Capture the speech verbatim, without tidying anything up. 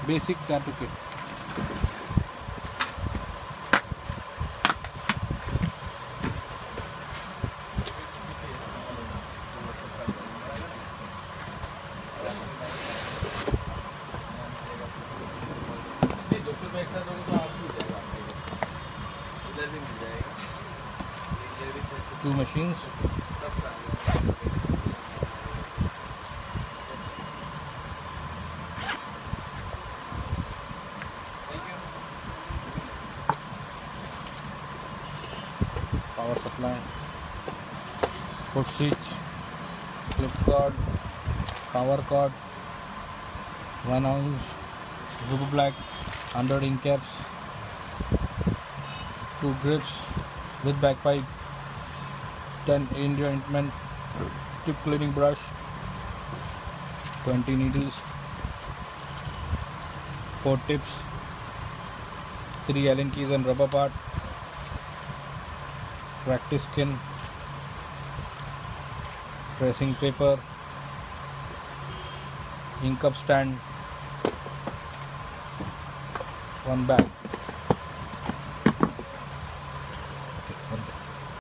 basic tattoo kit. Two machines. Power supply, foot switch, clip cord, power cord, one ounce, Super Black, one hundred ink caps, two grips with back pipe, ten India ointment, tip cleaning brush, twenty needles, four tips, three Allen keys and rubber part, practice skin, tracing paper, ink cup stand, one bag.